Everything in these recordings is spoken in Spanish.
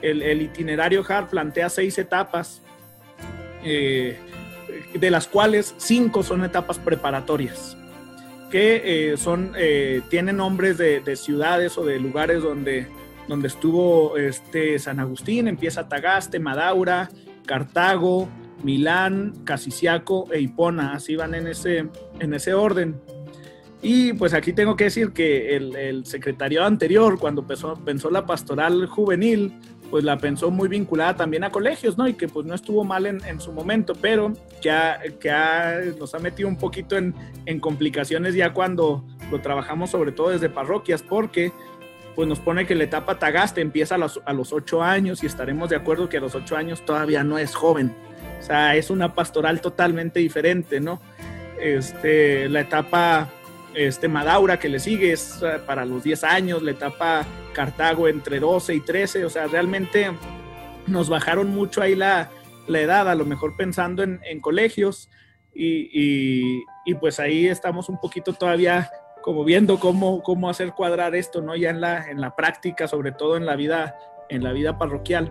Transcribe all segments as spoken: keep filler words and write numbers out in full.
el, el itinerario H A R plantea seis etapas, eh, de las cuales cinco son etapas preparatorias, que eh, son, eh, tienen nombres de, de ciudades o de lugares donde, donde estuvo este, San Agustín. Empieza Tagaste, Madaura, Cartago, Milán, Casiciaco e Hipona. Así van en ese, en ese orden. Y pues aquí tengo que decir que el, el secretariado anterior, cuando pensó, pensó la pastoral juvenil, pues la pensó muy vinculada también a colegios, ¿no? Y que pues no estuvo mal en, en su momento, pero que, ha, que ha, nos ha metido un poquito en, en complicaciones ya cuando lo trabajamos, sobre todo desde parroquias, porque pues nos pone que la etapa Tagaste empieza a los, a los ocho años, y estaremos de acuerdo que a los ocho años todavía no es joven. O sea, es una pastoral totalmente diferente, ¿no? Este, la etapa este, Madaura que le sigue es para los diez años, la etapa Cartago entre doce y trece, o sea, realmente nos bajaron mucho ahí la, la edad, a lo mejor pensando en, en colegios, y, y, y pues ahí estamos un poquito todavía como viendo cómo, cómo hacer cuadrar esto, ¿no? Ya en la, en la práctica, sobre todo en la vida, en la vida parroquial.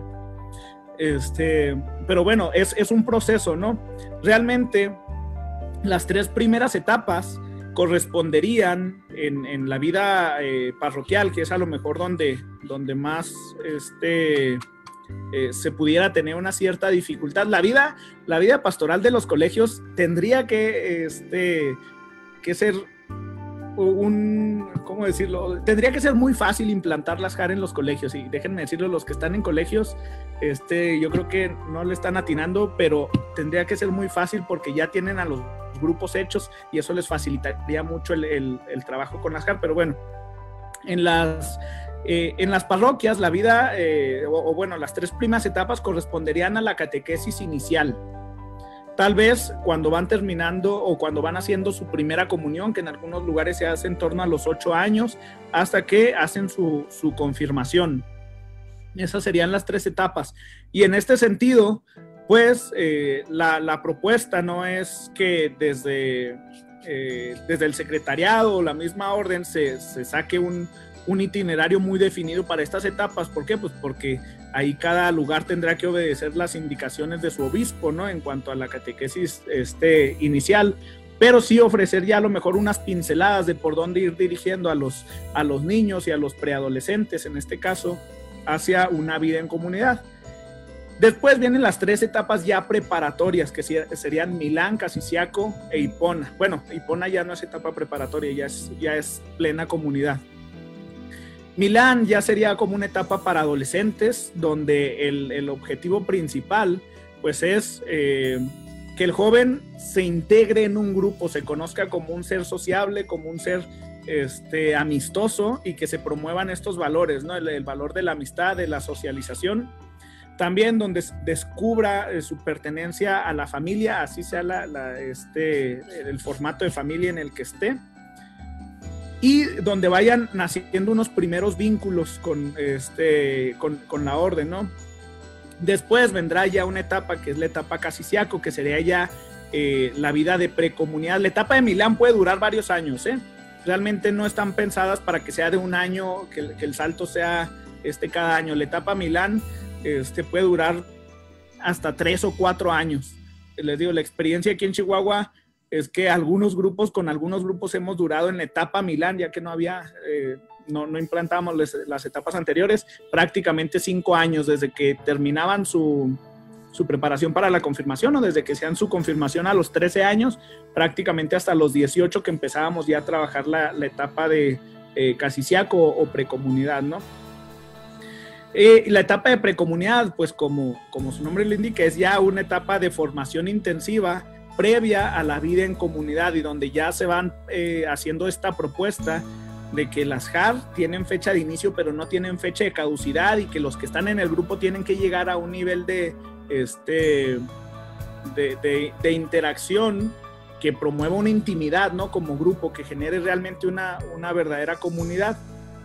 Este, pero bueno, es, es un proceso, ¿no? Realmente las tres primeras etapas corresponderían en, en la vida eh, parroquial, que es a lo mejor donde, donde más este, eh, se pudiera tener una cierta dificultad. La vida, la vida pastoral de los colegios tendría que, este, que ser un, ¿cómo decirlo? Tendría que ser muy fácil implantar las J A R en los colegios, y déjenme decirlo, los que están en colegios, este, yo creo que no le están atinando, pero tendría que ser muy fácil porque ya tienen a los grupos hechos y eso les facilitaría mucho el, el, el trabajo con las J A R. Pero bueno, en las, eh, en las parroquias la vida, eh, o, o bueno, las tres primeras etapas corresponderían a la catequesis inicial. Tal vez cuando van terminando o cuando van haciendo su primera comunión, que en algunos lugares se hace en torno a los ocho años, hasta que hacen su, su confirmación. Esas serían las tres etapas. Y en este sentido, pues eh, la, la propuesta no es que desde, eh, desde el secretariado o la misma orden se, se saque un, un itinerario muy definido para estas etapas. ¿Por qué? Pues porque ahí cada lugar tendrá que obedecer las indicaciones de su obispo, ¿no? En cuanto a la catequesis este, inicial, pero sí ofrecer ya a lo mejor unas pinceladas de por dónde ir dirigiendo a los, a los niños y a los preadolescentes, en este caso, hacia una vida en comunidad. Después vienen las tres etapas ya preparatorias, que serían Milán, Casiciaco e Hipona. Bueno, Hipona ya no es etapa preparatoria, ya es, ya es plena comunidad. Milán ya sería como una etapa para adolescentes, donde el, el objetivo principal pues es eh, que el joven se integre en un grupo, se conozca como un ser sociable, como un ser este, amistoso, y que se promuevan estos valores, ¿no? El, el valor de la amistad, de la socialización. También donde descubra eh, su pertenencia a la familia, así sea la, la, este, el formato de familia en el que esté. Y donde vayan naciendo unos primeros vínculos con, este, con, con la orden, ¿no? Después vendrá ya una etapa que es la etapa Casiciaco, que sería ya eh, la vida de precomunidad. La etapa de Milán puede durar varios años, ¿eh? Realmente no están pensadas para que sea de un año, que, que el salto sea este, cada año. La etapa Milán este, puede durar hasta tres o cuatro años. Les digo, la experiencia aquí en Chihuahua es que algunos grupos, con algunos grupos hemos durado en la etapa Milán, ya que no había, eh, no, no implantábamos les, las etapas anteriores, prácticamente cinco años desde que terminaban su, su preparación para la confirmación, o desde que sean su confirmación a los trece años, prácticamente hasta los dieciocho que empezábamos ya a trabajar la, la etapa de eh, Casiciaco o, o precomunidad, ¿no? Eh, la etapa de precomunidad, pues como, como su nombre lo indica, es ya una etapa de formación intensiva previa a la vida en comunidad, y donde ya se van eh, haciendo esta propuesta de que las J A R tienen fecha de inicio pero no tienen fecha de caducidad, y que los que están en el grupo tienen que llegar a un nivel de, este, de, de, de interacción que promueva una intimidad, ¿no? Como grupo, que genere realmente una, una verdadera comunidad.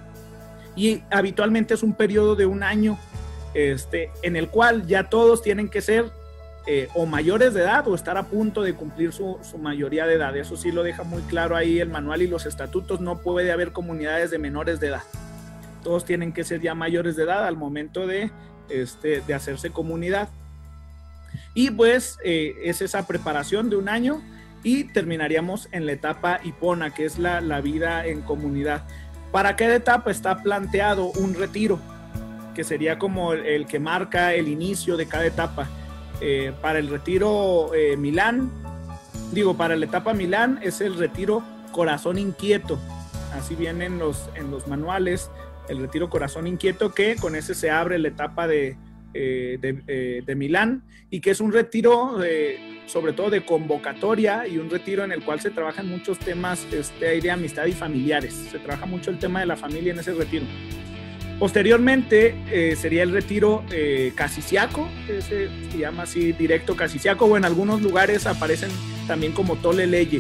Y habitualmente es un periodo de un año este, en el cual ya todos tienen que ser Eh, o mayores de edad o estar a punto de cumplir su, su mayoría de edad. Eso sí lo deja muy claro ahí el manual y los estatutos. No puede haber comunidades de menores de edad. todos tienen que ser ya mayores de edad al momento de, este, de hacerse comunidad. Y pues eh, es esa preparación de un año y terminaríamos en la etapa hipona, que es la, la vida en comunidad. Para cada etapa está planteado un retiro, que sería como el, el que marca el inicio de cada etapa. Eh, para el retiro eh, Milán, digo, para la etapa Milán es el retiro Corazón Inquieto, así viene en los, en los manuales, el retiro Corazón Inquieto, que con ese se abre la etapa de, eh, de, eh, de Milán, y que es un retiro eh, sobre todo de convocatoria, y un retiro en el cual se trabajan muchos temas este, de amistad y familiares. Se trabaja mucho el tema de la familia en ese retiro. Posteriormente eh, sería el retiro eh, casiciaco, ese se llama así directo casiciaco, o en algunos lugares aparecen también como tole leye.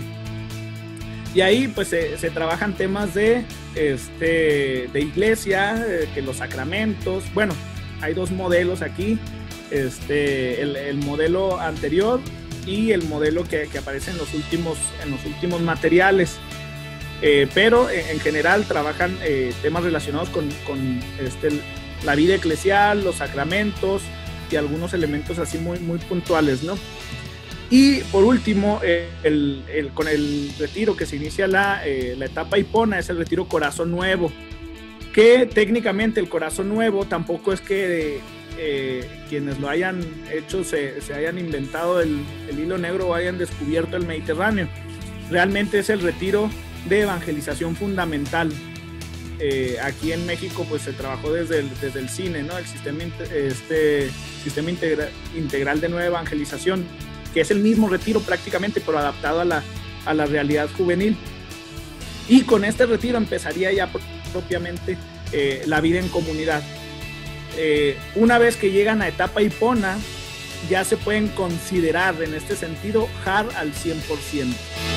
Y ahí pues se, se trabajan temas de, este, de iglesia, eh, que los sacramentos. Bueno, hay dos modelos aquí, este, el, el modelo anterior y el modelo que, que aparece en los últimos, en los últimos materiales. Eh, pero eh, en general trabajan eh, temas relacionados con, con este, la vida eclesial, los sacramentos y algunos elementos así muy, muy puntuales, ¿no? Y por último, eh, el, el, con el retiro que se inicia la, eh, la etapa hipona, es el retiro Corazón Nuevo, que técnicamente el Corazón Nuevo tampoco es que eh, quienes lo hayan hecho se, se hayan inventado el, el hilo negro o hayan descubierto el Mediterráneo. Realmente es el retiro de evangelización fundamental. Eh, aquí en México pues se trabajó desde el, desde el cine, ¿no? El sistema, este, sistema integra, integral de nueva evangelización, que es el mismo retiro prácticamente, pero adaptado a la, a la realidad juvenil. Y con este retiro empezaría ya propiamente eh, la vida en comunidad. Eh, una vez que llegan a etapa hipona, ya se pueden considerar en este sentido J A R al cien por ciento.